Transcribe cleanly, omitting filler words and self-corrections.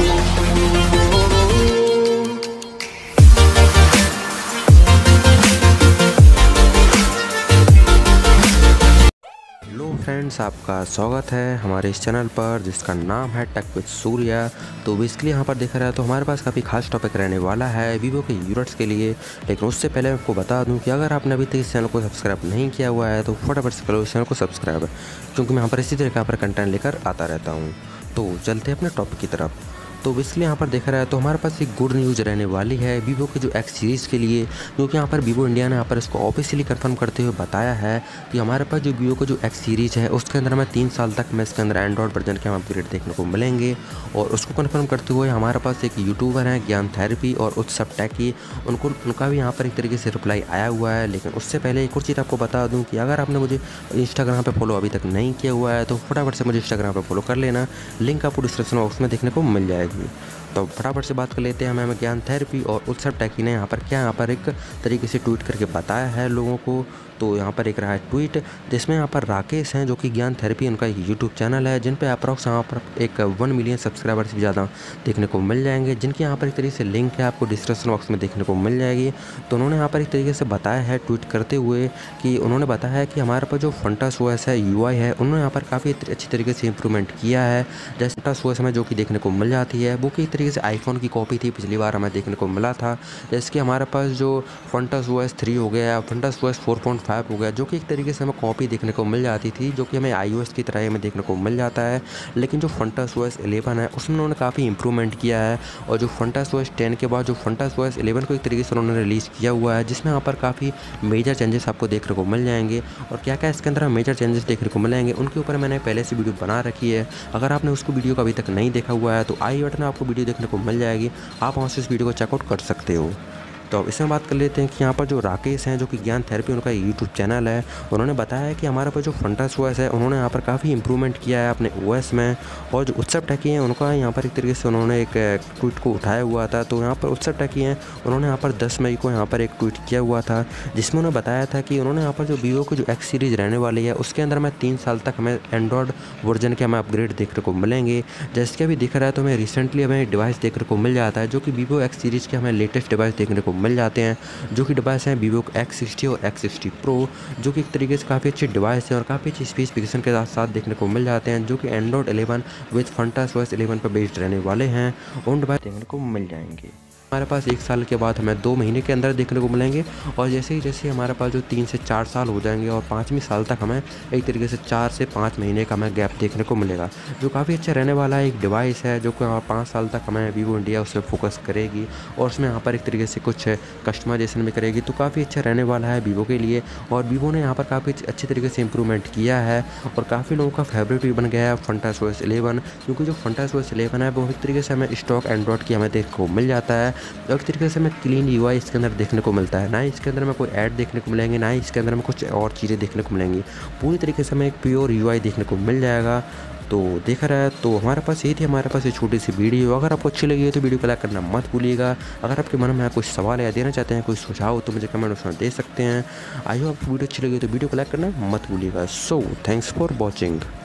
Hello friends, आपका स्वागत है हमारे इस चैनल पर जिसका नाम है टेक विद सूर्या। तो बेसिकली यहाँ पर देखा रहा है तो हमारे पास काफ़ी खास टॉपिक रहने वाला है वीवो के यूजर्स के लिए। लेकिन उससे पहले आपको बता दूं कि अगर आपने अभी तक इस चैनल को सब्सक्राइब नहीं किया हुआ है तो फटाफट से करो इस चैनल को सब्सक्राइब, क्योंकि मैं यहाँ पर इसी तरह का कंटेंट लेकर आता रहता हूँ। तो चलते हैं अपने टॉपिक की तरफ। तो बेसिकली यहाँ पर देखा रहा है तो हमारे पास एक गुड न्यूज़ रहने वाली है वीवो के जो एक्स सीरीज़ के लिए, क्योंकि यहाँ पर वीवो इंडिया ने यहाँ पर इसको ऑफिशियली कंफर्म करते हुए बताया है कि हमारे पास जो वीवो का जो एक्स सीरीज़ है उसके अंदर हमें 3 साल तक में इसके अंदर एंड्रॉयड वर्जन के हम अपग्रेड देखने को मिलेंगे। और उसको कंफर्म करते हुए हमारे पास एक यूट्यूबर हैं ज्ञान थेरेपी और उत्सव टेकी, उनका भी यहाँ पर एक तरीके से रिप्लाई आया हुआ है। लेकिन उससे पहले एक और चीज़ आपको बता दूँ कि अगर आपने मुझे इंस्टाग्राम पर फॉलो अभी तक नहीं किया हुआ है तो फटाफट से मुझे इंस्टाग्राम पर फॉलो कर लेना, लिंक आपको डिस्क्रिप्शन बॉक्स में देखने को मिल जाएगी। तो फटाफट से बात कर लेते हैं हमें ज्ञान थेरेपी और उत्सव टेकी ने यहाँ पर एक तरीके से ट्वीट करके बताया है लोगों को। तो यहाँ पर एक रहा है ट्वीट जिसमें यहाँ पर राकेश हैं जो कि ज्ञान थेरेपी उनका एक यूट्यूब चैनल है जिन पे अप्रॉक्स यहाँ पर एक 1 मिलियन सब्सक्राइबर से ज़्यादा देखने को मिल जाएंगे, जिनकी यहाँ पर एक तरीके से लिंक है आपको डिस्क्रिप्शन बॉक्स में देखने को मिल जाएगी। तो उन्होंने यहाँ पर एक तरीके से बताया है ट्वीट करते हुए कि उन्होंने बताया है कि हमारे पास जो फंटास ओएस है UI है उन्होंने यहाँ पर काफ़ी अच्छी तरीके से इंप्रूवमेंट किया है। जैसे फंटास ओएस हमें जो कि देखने को मिल जाती है वो कि एक तरीके से आईफोन की कॉपी थी, पिछली बार हमें देखने को मिला था। जैसे कि हमारे पास जो फंटास ओएस 3 हो गया, फंटास ओएस 4.5 हो गया, जो कि एक तरीके से हमें कॉपी देखने को मिल जाती थी, जो कि हमें iOS की तरह हमें देखने को मिल जाता है। लेकिन जो फंटास ओएस 11 है उसमें उन्होंने काफ़ी इंप्रूवमेंट किया है। और जो फंटास ओएस 10 के बाद जो फंटास ओएस 11 को एक तरीके से उन्होंने रिलीज़ किया हुआ है, जिसमें यहाँ पर काफ़ी मेजर चेंजेस आपको देखने को मिल जाएंगे। और क्या क्या इसके अंदर मेजर चेंजेस देखने को मिलेंगे उनके ऊपर मैंने पहले से वीडियो बना रखी है। अगर आपने उसको वीडियो को अभी तक नहीं देखा हुआ है तो आई बटन आपको वीडियो देखने को मिल जाएगी, आप वहाँ से इस वीडियो को चेकआउट कर सकते हो। तो अब इसमें बात कर लेते हैं कि यहाँ पर जो राकेश हैं जो कि ज्ञान थेरेपी उनका यूट्यूब चैनल है, उन्होंने बताया है कि हमारे पास जो फंटास ओएस है उन्होंने यहाँ पर काफ़ी इंप्रूवमेंट किया है अपने ओएस में। और जो उत्सव टेकी हैं उनका यहाँ पर एक तरीके से उन्होंने एक ट्वीट को उठाया हुआ था। तो यहाँ पर उत्सव टेकी हैं उन्होंने यहाँ पर 10 मई को यहाँ पर एक ट्वीट किया हुआ था जिसमें उन्होंने बताया था कि उन्होंने यहाँ पर जो वीवो की जो एक्स सीरीज़ रहने वाली है उसके अंदर हमें 3 साल तक हमें एंड्रॉयड वर्जन के हमें अपग्रेड देखने को मिलेंगे। जैसे कि अभी दिख रहा है तो हमें रिसेंटली हमें डिवाइस देखने को मिल जाता है जो कि वीवो एक्स सीरीज़ के हमें लेटेस्ट डिवाइस देखने को मिल जाते हैं, जो कि डिवाइस हैं वीवो X60 और X60 Pro, जो कि एक तरीके से काफ़ी अच्छे डिवाइस हैं और काफ़ी अच्छी स्पेसिफिकेशन के साथ देखने को मिल जाते हैं, जो कि एंड्रॉयड 11 विद फंटास ओएस 11 पर बेस्ड रहने वाले हैं। उन डिवाइस देखने को मिल जाएंगे हमारे पास 1 साल के बाद हमें 2 महीने के अंदर देखने को मिलेंगे। और जैसे ही हमारे पास जो 3 से 4 साल हो जाएंगे और 5वीं साल तक हमें एक तरीके से 4 से 5 महीने का हमें गैप देखने को मिलेगा, जो काफ़ी अच्छा रहने वाला है। एक डिवाइस है जो कि 5 साल तक हमें वीवो इंडिया उस पर फोकस करेगी और उसमें यहाँ पर एक तरीके से कुछ कस्टमाइजेशन भी करेगी, तो काफ़ी अच्छा रहने वाला है वीवो के लिए। और वीवो ने यहाँ पर काफ़ी अच्छी तरीके से इंप्रूवमेंट किया है और काफ़ी लोगों का फेवरेट भी बन गया है फंटास ओएस 11, क्योंकि जो फंटास ओएस 11 है वो एक तरीके से हमें स्टॉक एंड्रॉयड की हमें देखने को मिल जाता है। और एक तरीके से हमें क्लीन UI इसके अंदर देखने को मिलता है, ना ही इसके अंदर में कोई ऐड देखने को मिलेंगे, ना ही इसके अंदर में कुछ और चीज़ें देखने को मिलेंगी। पूरी तरीके से हमें एक प्योर UI देखने को मिल जाएगा। तो देखा रहा है तो हमारे पास ये थी हमारे पास ये छोटी सी वीडियो। अगर आपको अच्छी लगी है तो वीडियो को लाइक करना मत भूलिएगा। अगर आपके मन में कुछ सवाल या देना चाहते हैं, कोई सुझाव, तो मुझे कमेंट उसमें दे सकते हैं। आई होप आपको वीडियो अच्छी लगी तो वीडियो को लाइक करना मत भूलिएगा। So thanks for watching.